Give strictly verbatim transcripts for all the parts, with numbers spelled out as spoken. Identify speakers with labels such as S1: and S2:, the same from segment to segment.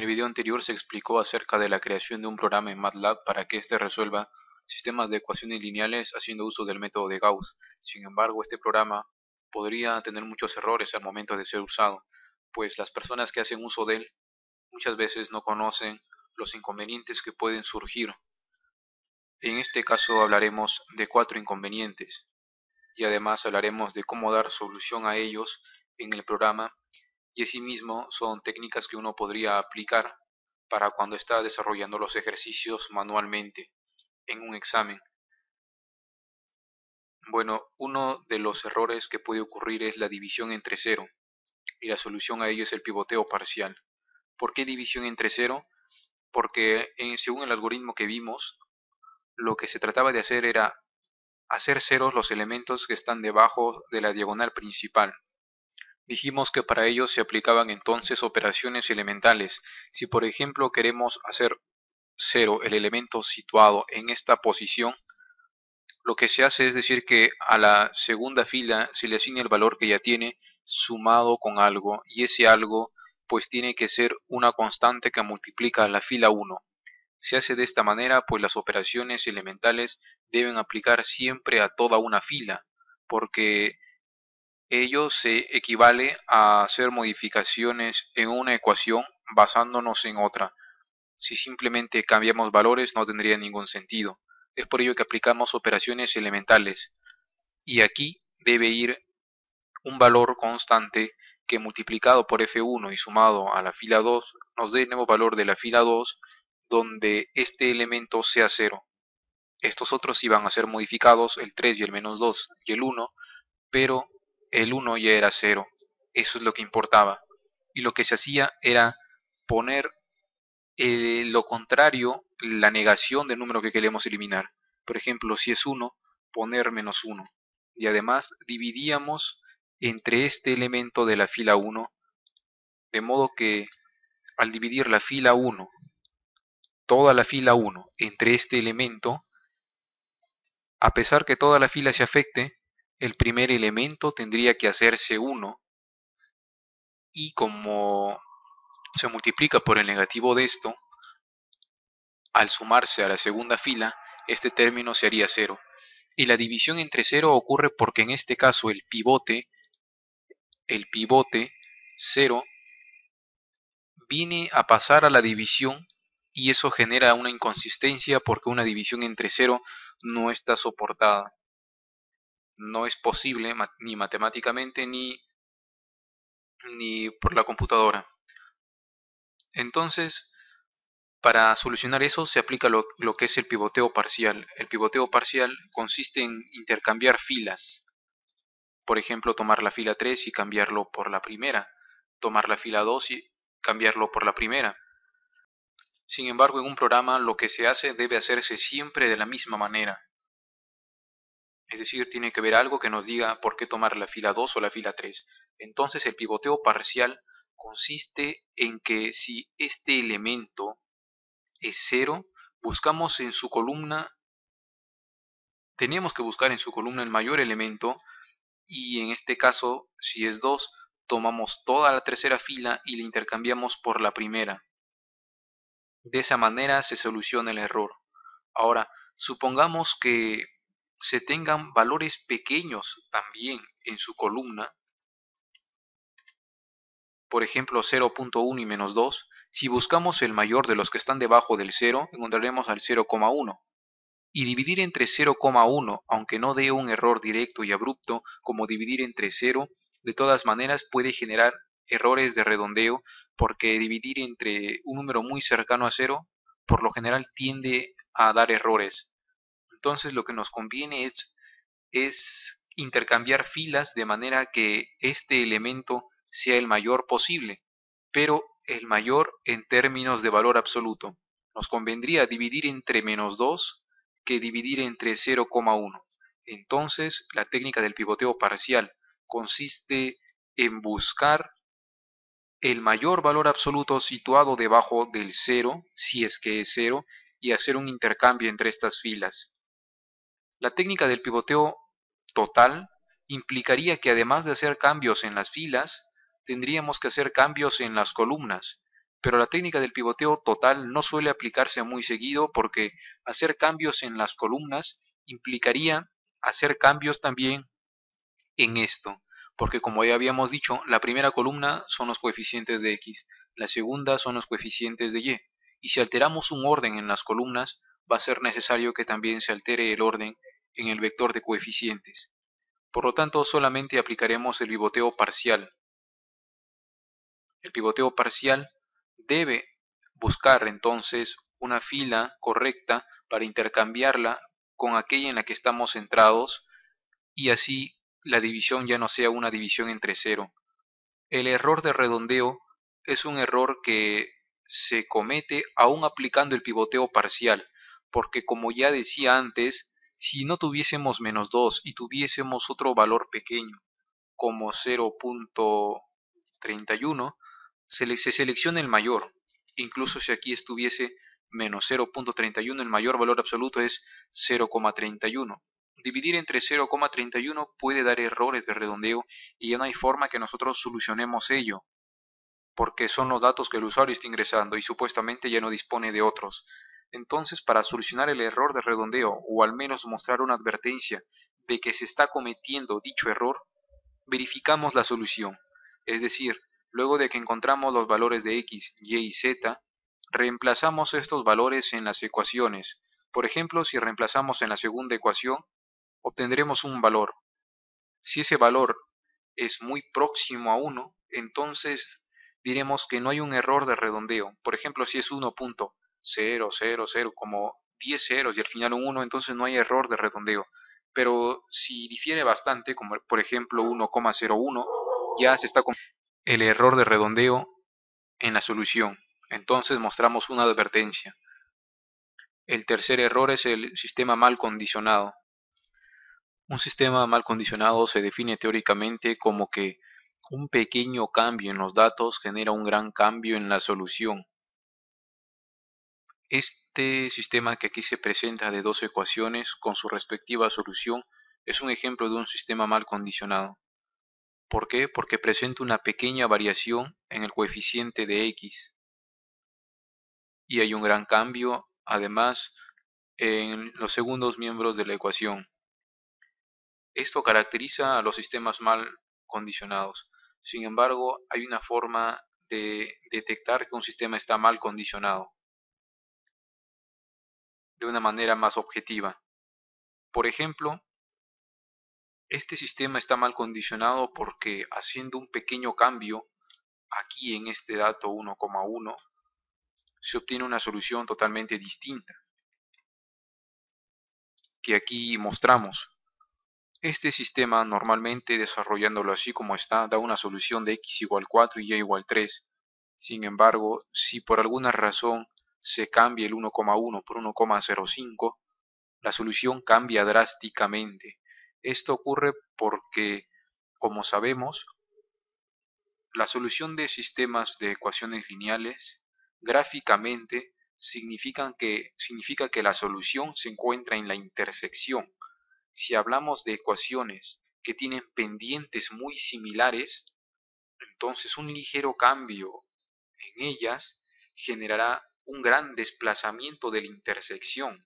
S1: el video anterior se explicó acerca de la creación de un programa en MATLAB para que éste resuelva sistemas de ecuaciones lineales haciendo uso del método de Gauss. Sin embargo, este programa podría tener muchos errores al momento de ser usado, pues las personas que hacen uso de él muchas veces no conocen los inconvenientes que pueden surgir. En este caso hablaremos de cuatro inconvenientes y además hablaremos de cómo dar solución a ellos en el programa, y asimismo son técnicas que uno podría aplicar para cuando está desarrollando los ejercicios manualmente en un examen. Bueno, uno de los errores que puede ocurrir es la división entre cero, y la solución a ello es el pivoteo parcial. ¿Por qué división entre cero? Porque en, según el algoritmo que vimos, lo que se trataba de hacer era hacer ceros los elementos que están debajo de la diagonal principal. Dijimos que para ello se aplicaban entonces operaciones elementales. Si por ejemplo queremos hacer cero el elemento situado en esta posición, lo que se hace es decir que a la segunda fila se le asigna el valor que ya tiene sumado con algo, y ese algo pues tiene que ser una constante que multiplica a la fila uno. Se hace de esta manera pues las operaciones elementales deben aplicar siempre a toda una fila, porque ello se equivale a hacer modificaciones en una ecuación basándonos en otra. Si simplemente cambiamos valores no tendría ningún sentido. Es por ello que aplicamos operaciones elementales. Y aquí debe ir un valor constante que multiplicado por F uno y sumado a la fila dos nos dé el nuevo valor de la fila dos, donde este elemento sea cero. Estos otros iban a ser modificados, el tres y el menos dos y el uno, pero el uno ya era cero. Eso es lo que importaba. Y lo que se hacía era poner eh, lo contrario, la negación del número que queremos eliminar. Por ejemplo, si es uno, poner menos uno. Y además dividíamos entre este elemento de la fila uno, de modo que al dividir la fila uno, toda la fila uno, entre este elemento, a pesar que toda la fila se afecte, el primer elemento tendría que hacerse uno, y como se multiplica por el negativo de esto, al sumarse a la segunda fila, este término se haría cero. Y la división entre cero ocurre porque en este caso el pivote, el pivote cero, viene a pasar a la división, y eso genera una inconsistencia porque una división entre cero no está soportada. No es posible ni matemáticamente ni, ni por la computadora. Entonces, para solucionar eso se aplica lo, lo que es el pivoteo parcial. El pivoteo parcial consiste en intercambiar filas. Por ejemplo, tomar la fila tres y cambiarlo por la primera. Tomar la fila dos y cambiarlo por la primera. Sin embargo, en un programa lo que se hace debe hacerse siempre de la misma manera. Es decir, tiene que haber algo que nos diga por qué tomar la fila dos o la fila tres. Entonces el pivoteo parcial consiste en que si este elemento es cero, buscamos en su columna, tenemos que buscar en su columna el mayor elemento, y en este caso, si es dos, tomamos toda la tercera fila y la intercambiamos por la primera. De esa manera se soluciona el error. Ahora, supongamos que se tengan valores pequeños también en su columna, por ejemplo cero punto uno y menos dos. Si buscamos el mayor de los que están debajo del cero, encontraremos al cero coma uno. Y dividir entre cero coma uno, aunque no dé un error directo y abrupto como dividir entre cero, de todas maneras puede generar errores de redondeo, porque dividir entre un número muy cercano a cero, por lo general tiende a dar errores. Entonces lo que nos conviene es, es intercambiar filas de manera que este elemento sea el mayor posible, pero el mayor en términos de valor absoluto. Nos convendría dividir entre menos dos que dividir entre cero coma uno. Entonces, la técnica del pivoteo parcial consiste en buscar el mayor valor absoluto situado debajo del cero, si es que es cero, y hacer un intercambio entre estas filas. La técnica del pivoteo total implicaría que además de hacer cambios en las filas, tendríamos que hacer cambios en las columnas, Pero la técnica del pivoteo total no suele aplicarse muy seguido porque hacer cambios en las columnas implicaría hacer cambios también en esto, porque como ya habíamos dicho, la primera columna son los coeficientes de x, la segunda son los coeficientes de y, y si alteramos un orden en las columnas, va a ser necesario que también se altere el orden en el vector de coeficientes. Por lo tanto, solamente aplicaremos el pivoteo parcial. El pivoteo parcial debe buscar entonces una fila correcta para intercambiarla con aquella en la que estamos centrados y así la división ya no sea una división entre cero. El error de redondeo es un error que se comete aún aplicando el pivoteo parcial, porque como ya decía antes, si no tuviésemos menos dos y tuviésemos otro valor pequeño como cero punto treinta y uno, se, le, se selecciona el mayor. Incluso si aquí estuviese menos cero punto treinta y uno, el mayor valor absoluto es cero coma treinta y uno. Dividir entre cero coma treinta y uno puede dar errores de redondeo y ya no hay forma que nosotros solucionemos ello, porque son los datos que el usuario está ingresando y supuestamente ya no dispone de otros. Entonces, para solucionar el error de redondeo o al menos mostrar una advertencia de que se está cometiendo dicho error, verificamos la solución. Es decir, luego de que encontramos los valores de x, y y z, reemplazamos estos valores en las ecuaciones. Por ejemplo, si reemplazamos en la segunda ecuación, obtendremos un valor. Si ese valor es muy próximo a uno, entonces diremos que no hay un error de redondeo. Por ejemplo, si es uno punto cero cero cero, como diez ceros y al final un uno, entonces no hay error de redondeo. Pero si difiere bastante, como por ejemplo uno coma cero uno, ya se está con el error de redondeo en la solución. Entonces mostramos una advertencia. El tercer error es el sistema mal condicionado. Un sistema mal condicionado se define teóricamente como que un pequeño cambio en los datos genera un gran cambio en la solución. Este sistema que aquí se presenta de dos ecuaciones con su respectiva solución es un ejemplo de un sistema mal condicionado. ¿Por qué? Porque presenta una pequeña variación en el coeficiente de x y hay un gran cambio, además, en los segundos miembros de la ecuación. Esto caracteriza a los sistemas mal condicionados. Sin embargo, hay una forma de detectar que un sistema está mal condicionado de una manera más objetiva. Por ejemplo, este sistema está mal condicionado porque haciendo un pequeño cambio aquí en este dato uno coma uno se obtiene una solución totalmente distinta que aquí mostramos. Este sistema, normalmente desarrollándolo así como está, da una solución de x igual cuatro y y igual tres. Sin embargo, si por alguna razón se cambia el uno coma uno por uno coma cero cinco, la solución cambia drásticamente. Esto ocurre porque, como sabemos, la solución de sistemas de ecuaciones lineales gráficamente significan que, significa que la solución se encuentra en la intersección. Si hablamos de ecuaciones que tienen pendientes muy similares, entonces un ligero cambio en ellas generará un gran desplazamiento de la intersección,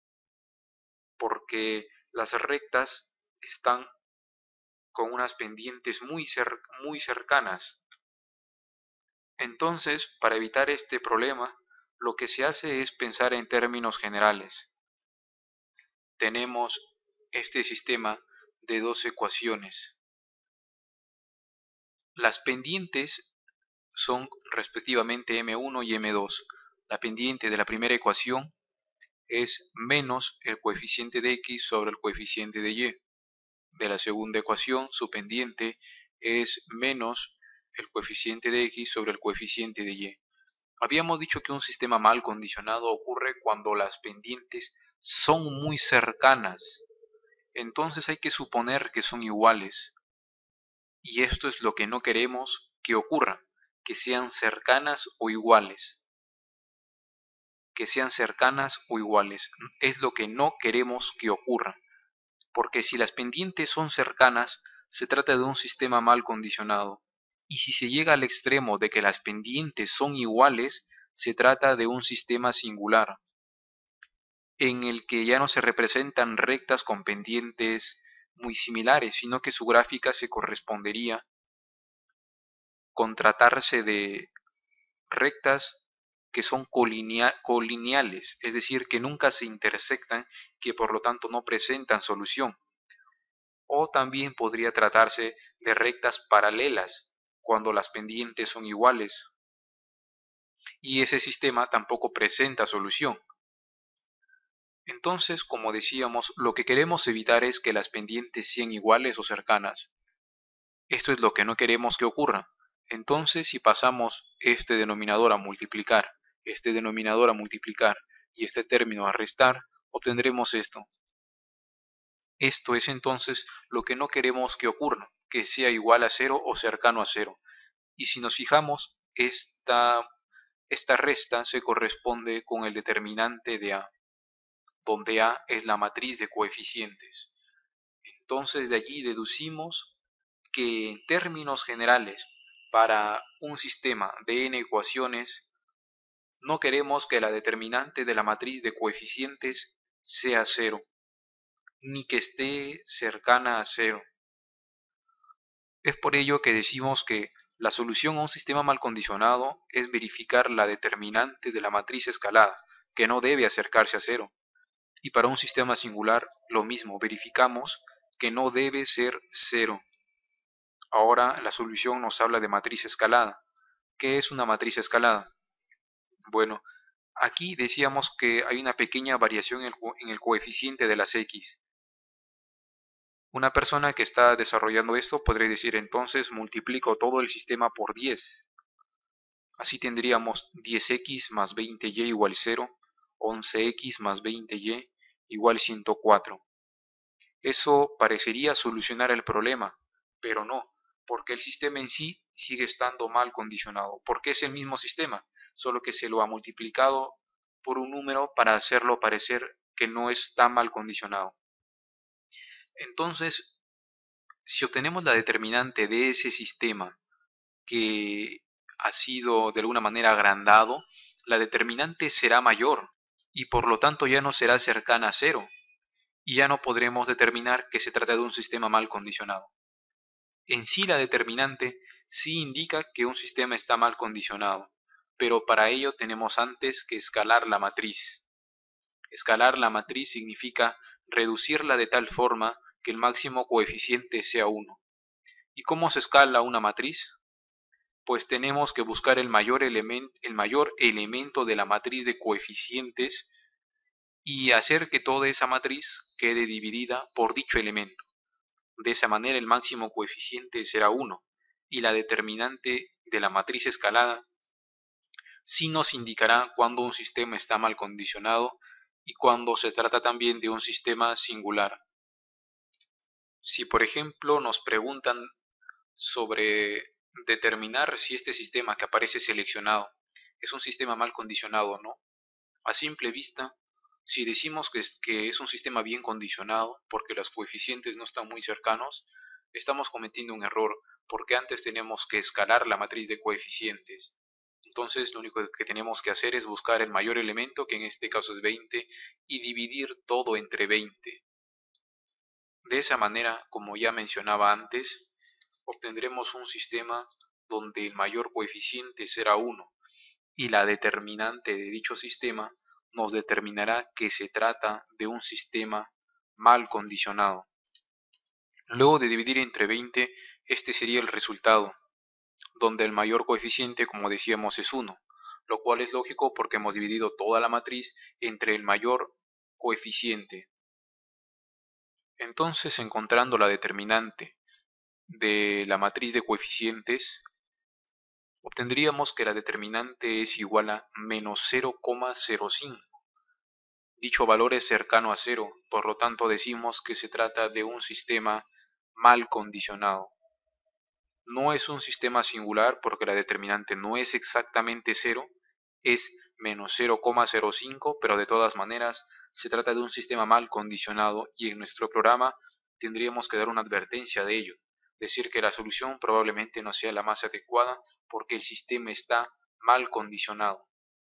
S1: porque las rectas están con unas pendientes muy, cer muy cercanas. Entonces, para evitar este problema, lo que se hace es pensar en términos generales. Tenemos este sistema de dos ecuaciones. Las pendientes son respectivamente eme uno y eme dos. La pendiente de la primera ecuación es menos el coeficiente de x sobre el coeficiente de y. De la segunda ecuación, su pendiente es menos el coeficiente de x sobre el coeficiente de y. Habíamos dicho que un sistema mal condicionado ocurre cuando las pendientes son muy cercanas. Entonces hay que suponer que son iguales. Y esto es lo que no queremos que ocurra, que sean cercanas o iguales. Que sean cercanas o iguales. Es lo que no queremos que ocurra. Porque si las pendientes son cercanas, se trata de un sistema mal condicionado. Y si se llega al extremo de que las pendientes son iguales, se trata de un sistema singular, en el que ya no se representan rectas con pendientes muy similares, sino que su gráfica se correspondería con tratarse de rectas que son colinea- colineales, es decir, que nunca se intersectan, que por lo tanto no presentan solución. O también podría tratarse de rectas paralelas, cuando las pendientes son iguales, y ese sistema tampoco presenta solución. Entonces, como decíamos, lo que queremos evitar es que las pendientes sean iguales o cercanas. Esto es lo que no queremos que ocurra. Entonces, si pasamos este denominador a multiplicar, este denominador a multiplicar y este término a restar, obtendremos esto. Esto es entonces lo que no queremos que ocurra, que sea igual a cero o cercano a cero. Y si nos fijamos, esta, esta resta se corresponde con el determinante de A, donde A es la matriz de coeficientes. Entonces de allí deducimos que en términos generales, para un sistema de n ecuaciones, no queremos que la determinante de la matriz de coeficientes sea cero, ni que esté cercana a cero. Es por ello que decimos que la solución a un sistema mal condicionado es verificar la determinante de la matriz escalada, que no debe acercarse a cero. Y para un sistema singular, lo mismo, verificamos que no debe ser cero. Ahora la solución nos habla de matriz escalada. ¿Qué es una matriz escalada? Bueno, aquí decíamos que hay una pequeña variación en el, en el coeficiente de las x. Una persona que está desarrollando esto podría decir entonces multiplico todo el sistema por diez. Así tendríamos diez x más veinte y igual cero, once x más veinte y igual ciento cuatro. Eso parecería solucionar el problema, pero no, porque el sistema en sí sigue estando mal condicionado, porque es el mismo sistema, solo que se lo ha multiplicado por un número para hacerlo parecer que no está mal condicionado. Entonces, si obtenemos la determinante de ese sistema que ha sido de alguna manera agrandado, la determinante será mayor y por lo tanto ya no será cercana a cero y ya no podremos determinar que se trata de un sistema mal condicionado. En sí la determinante sí indica que un sistema está mal condicionado, pero para ello tenemos antes que escalar la matriz. Escalar la matriz significa reducirla de tal forma que el máximo coeficiente sea uno. ¿Y cómo se escala una matriz? Pues tenemos que buscar el mayor, element, el mayor elemento de la matriz de coeficientes y hacer que toda esa matriz quede dividida por dicho elemento. De esa manera el máximo coeficiente será uno y la determinante de la matriz escalada sí nos indicará cuando un sistema está mal condicionado y cuando se trata también de un sistema singular. Si por ejemplo nos preguntan sobre determinar si este sistema que aparece seleccionado es un sistema mal condicionado o no, a simple vista, si decimos que es, que es un sistema bien condicionado porque los coeficientes no están muy cercanos, estamos cometiendo un error porque antes tenemos que escalar la matriz de coeficientes. Entonces lo único que tenemos que hacer es buscar el mayor elemento, que en este caso es veinte, y dividir todo entre veinte. De esa manera, como ya mencionaba antes, obtendremos un sistema donde el mayor coeficiente será uno y la determinante de dicho sistema nos determinará que se trata de un sistema mal condicionado. Luego de dividir entre veinte, este sería el resultado, donde el mayor coeficiente, como decíamos, es uno, lo cual es lógico porque hemos dividido toda la matriz entre el mayor coeficiente. Entonces, encontrando la determinante de la matriz de coeficientes, obtendríamos que la determinante es igual a menos cero coma cero cinco. Dicho valor es cercano a cero, por lo tanto decimos que se trata de un sistema mal condicionado. No es un sistema singular porque la determinante no es exactamente cero, es menos cero coma cero cinco, pero de todas maneras se trata de un sistema mal condicionado y en nuestro programa tendríamos que dar una advertencia de ello, decir que la solución probablemente no sea la más adecuada porque el sistema está mal condicionado.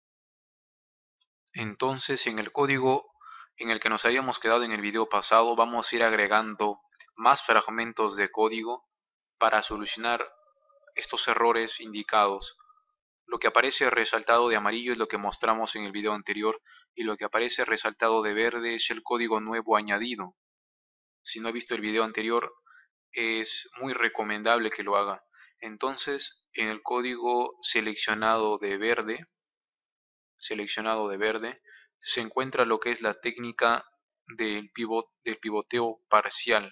S1: Entonces, en el código en el que nos habíamos quedado en el video pasado, vamos a ir agregando más fragmentos de código para solucionar estos errores indicados. Lo que aparece resaltado de amarillo es lo que mostramos en el video anterior y lo que aparece resaltado de verde es el código nuevo añadido. Si no ha visto el video anterior, es muy recomendable que lo haga. Entonces, en el código seleccionado de verde, seleccionado de verde, se encuentra lo que es la técnica del pivot, del pivoteo parcial,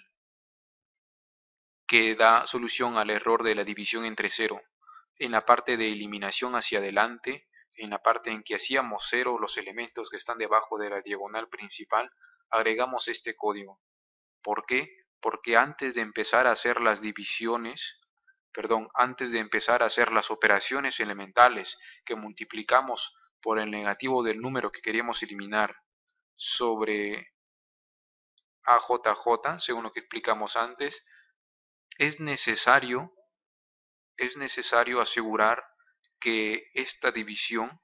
S1: que da solución al error de la división entre cero. En la parte de eliminación hacia adelante, en la parte en que hacíamos cero los elementos que están debajo de la diagonal principal, agregamos este código. ¿Por qué? Porque antes de empezar a hacer las divisiones, perdón, antes de empezar a hacer las operaciones elementales que multiplicamos por el negativo del número que queríamos eliminar sobre A J J, según lo que explicamos antes, es necesario, es necesario asegurar que esta división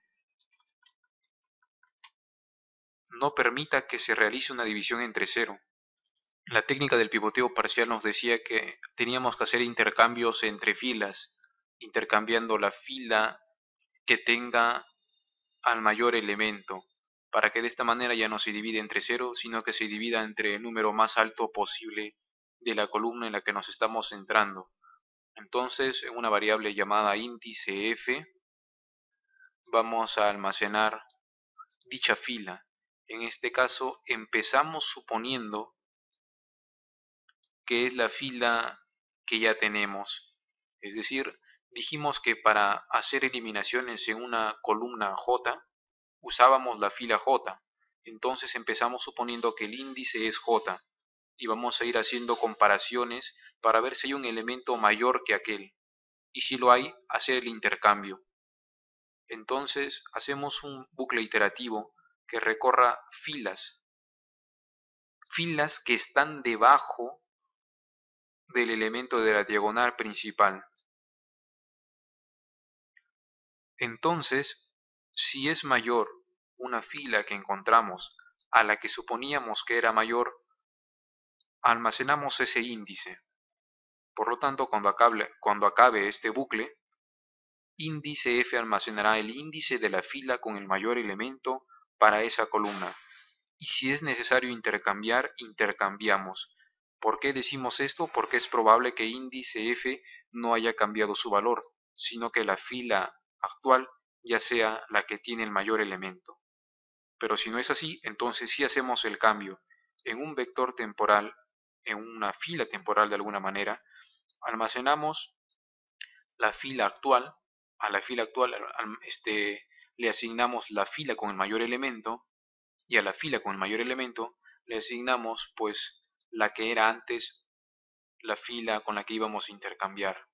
S1: no permita que se realice una división entre cero. La técnica del pivoteo parcial nos decía que teníamos que hacer intercambios entre filas, intercambiando la fila que tenga al mayor elemento, para que de esta manera ya no se divide entre cero, sino que se divida entre el número más alto posible de la columna en la que nos estamos centrando. Entonces, en una variable llamada índice f, vamos a almacenar dicha fila. En este caso, empezamos suponiendo que es la fila que ya tenemos. Es decir, dijimos que para hacer eliminaciones en una columna J, usábamos la fila J. Entonces empezamos suponiendo que el índice es J y vamos a ir haciendo comparaciones para ver si hay un elemento mayor que aquel. Y si lo hay, hacer el intercambio. Entonces hacemos un bucle iterativo que recorra filas, filas que están debajo del elemento de la diagonal principal. Entonces, si es mayor una fila que encontramos a la que suponíamos que era mayor, almacenamos ese índice. Por lo tanto, cuando acabe, cuando acabe este bucle, índice f almacenará el índice de la fila con el mayor elemento para esa columna. Y si es necesario intercambiar, intercambiamos. ¿Por qué decimos esto? Porque es probable que índice f no haya cambiado su valor, sino que la fila actual ya sea la que tiene el mayor elemento. Pero si no es así, entonces sí hacemos el cambio. En un vector temporal, en una fila temporal de alguna manera, almacenamos la fila actual, a la fila actual este, le asignamos la fila con el mayor elemento, y a la fila con el mayor elemento le asignamos pues la que era antes la fila con la que íbamos a intercambiar.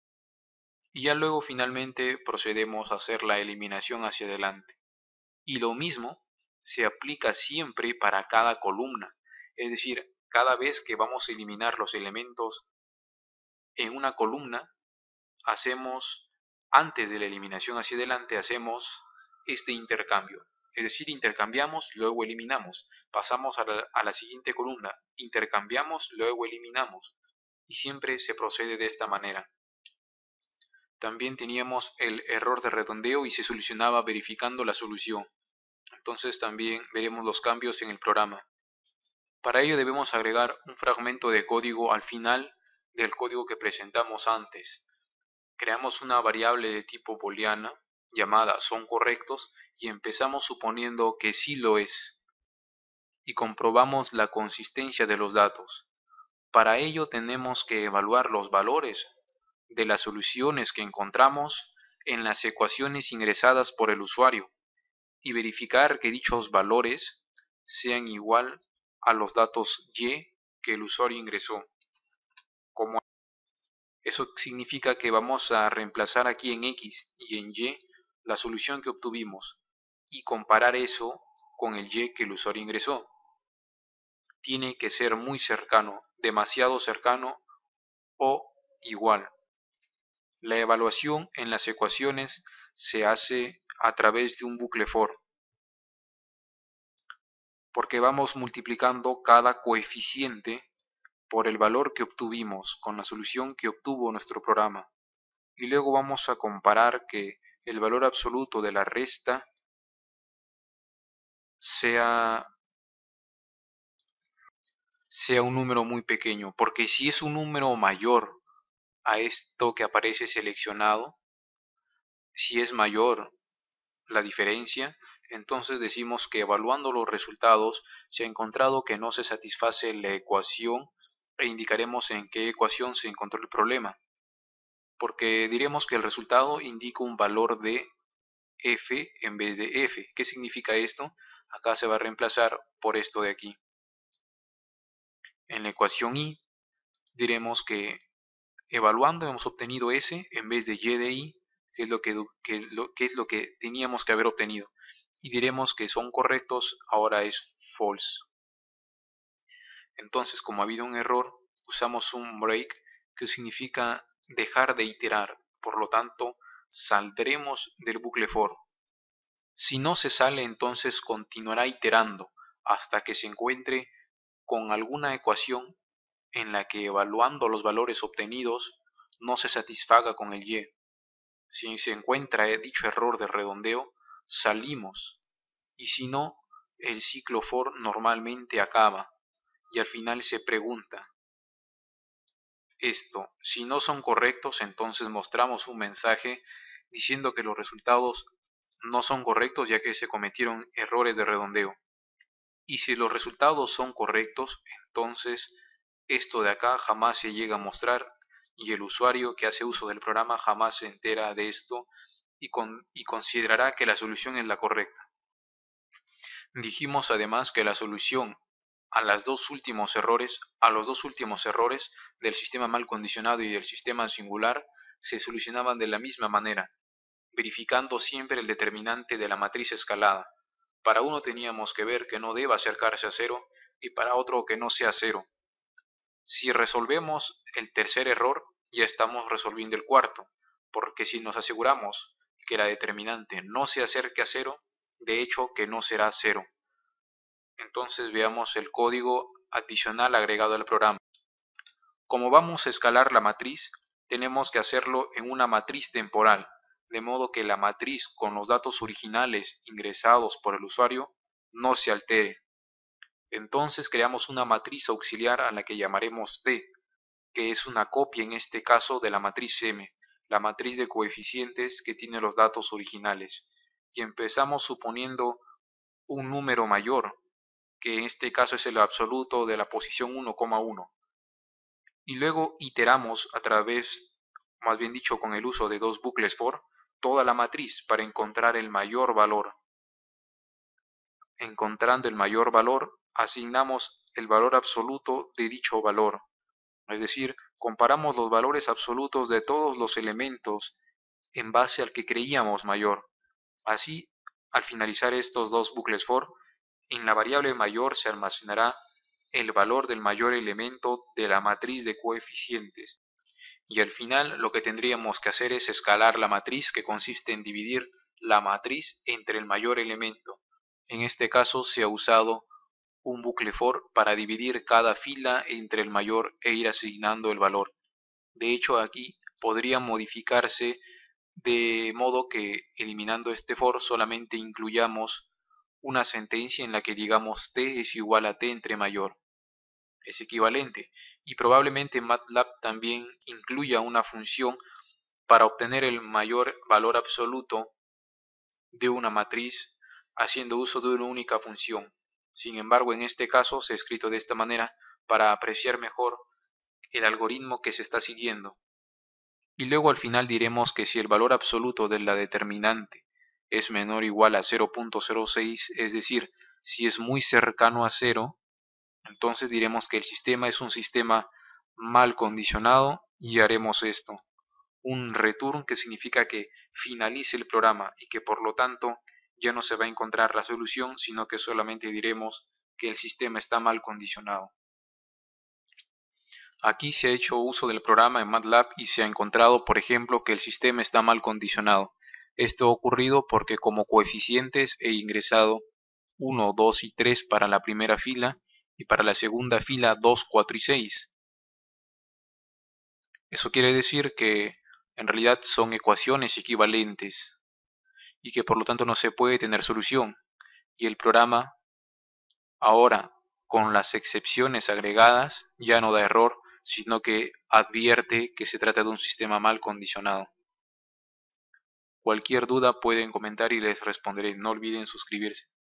S1: Y ya luego finalmente procedemos a hacer la eliminación hacia adelante. Y lo mismo se aplica siempre para cada columna, es decir, cada vez que vamos a eliminar los elementos en una columna, hacemos, antes de la eliminación hacia adelante, hacemos este intercambio. Es decir, intercambiamos, luego eliminamos. Pasamos a la, a la siguiente columna, intercambiamos, luego eliminamos. Y siempre se procede de esta manera. También teníamos el error de redondeo y se solucionaba verificando la solución. Entonces también veremos los cambios en el programa. Para ello debemos agregar un fragmento de código al final del código que presentamos antes. Creamos una variable de tipo booleana llamada son correctos y empezamos suponiendo que sí lo es. Y comprobamos la consistencia de los datos. Para ello tenemos que evaluar los valores de las soluciones que encontramos en las ecuaciones ingresadas por el usuario y verificar que dichos valores sean igual a los datos y que el usuario ingresó. Como eso significa que vamos a reemplazar aquí en x y en y la solución que obtuvimos y comparar eso con el y que el usuario ingresó. Tiene que ser muy cercano, demasiado cercano o igual. La evaluación en las ecuaciones se hace a través de un bucle for, porque vamos multiplicando cada coeficiente por el valor que obtuvimos con la solución que obtuvo nuestro programa. Y luego vamos a comparar que el valor absoluto de la resta sea, sea un número muy pequeño, porque si es un número mayor a esto que aparece seleccionado, si es mayor la diferencia, entonces decimos que evaluando los resultados se ha encontrado que no se satisface la ecuación e indicaremos en qué ecuación se encontró el problema, porque diremos que el resultado indica un valor de f en vez de f. ¿Qué significa esto? Acá se va a reemplazar por esto de aquí. En la ecuación y diremos que evaluando hemos obtenido s en vez de y de y, que es lo que, que, lo, que es lo que teníamos que haber obtenido. Y diremos que son correctos, ahora es false. Entonces, como ha habido un error, usamos un break, que significa dejar de iterar. Por lo tanto, saldremos del bucle for. Si no se sale, entonces continuará iterando hasta que se encuentre con alguna ecuación en la que, evaluando los valores obtenidos, no se satisfaga con el y. Si se encuentra dicho error de redondeo, salimos, y si no, el ciclo for normalmente acaba, y al final se pregunta esto. Si no son correctos, entonces mostramos un mensaje diciendo que los resultados no son correctos ya que se cometieron errores de redondeo. Y si los resultados son correctos, entonces esto de acá jamás se llega a mostrar y el usuario que hace uso del programa jamás se entera de esto y, con, y considerará que la solución es la correcta. Dijimos además que la solución a los dos últimos errores, a los dos últimos errores del sistema mal condicionado y del sistema singular se solucionaban de la misma manera, verificando siempre el determinante de la matriz escalada. Para uno teníamos que ver que no deba acercarse a cero y para otro que no sea cero. Si resolvemos el tercer error, ya estamos resolviendo el cuarto, porque si nos aseguramos que la determinante no se acerque a cero, de hecho que no será cero. Entonces veamos el código adicional agregado al programa. Como vamos a escalar la matriz, tenemos que hacerlo en una matriz temporal, de modo que la matriz con los datos originales ingresados por el usuario no se altere. Entonces creamos una matriz auxiliar a la que llamaremos T, que es una copia en este caso de la matriz M, la matriz de coeficientes que tiene los datos originales. Y empezamos suponiendo un número mayor, que en este caso es el absoluto de la posición uno coma uno. Y luego iteramos a través, más bien dicho con el uso de dos bucles for, toda la matriz para encontrar el mayor valor. Encontrando el mayor valor, asignamos el valor absoluto de dicho valor. Es decir, comparamos los valores absolutos de todos los elementos en base al que creíamos mayor. Así, al finalizar estos dos bucles for, en la variable mayor se almacenará el valor del mayor elemento de la matriz de coeficientes. Y al final lo que tendríamos que hacer es escalar la matriz, que consiste en dividir la matriz entre el mayor elemento. En este caso se ha usado un bucle for para dividir cada fila entre el mayor e ir asignando el valor. De hecho, aquí podría modificarse de modo que, eliminando este for, solamente incluyamos una sentencia en la que digamos t es igual a t entre mayor. Es equivalente, y probablemente MATLAB también incluya una función para obtener el mayor valor absoluto de una matriz haciendo uso de una única función. Sin embargo, en este caso se ha escrito de esta manera para apreciar mejor el algoritmo que se está siguiendo. Y luego al final diremos que si el valor absoluto de la determinante es menor o igual a cero punto cero seis, es decir, si es muy cercano a cero, entonces diremos que el sistema es un sistema mal condicionado y haremos esto. Un return, que significa que finalice el programa y que por lo tanto ya no se va a encontrar la solución, sino que solamente diremos que el sistema está mal condicionado. Aquí se ha hecho uso del programa en MATLAB y se ha encontrado, por ejemplo, que el sistema está mal condicionado. Esto ha ocurrido porque como coeficientes he ingresado uno, dos y tres para la primera fila y para la segunda fila dos, cuatro y seis. Eso quiere decir que en realidad son ecuaciones equivalentes y que por lo tanto no se puede tener solución. Y el programa ahora, con las excepciones agregadas, ya no da error, sino que advierte que se trata de un sistema mal condicionado. Cualquier duda pueden comentar y les responderé. No olviden suscribirse.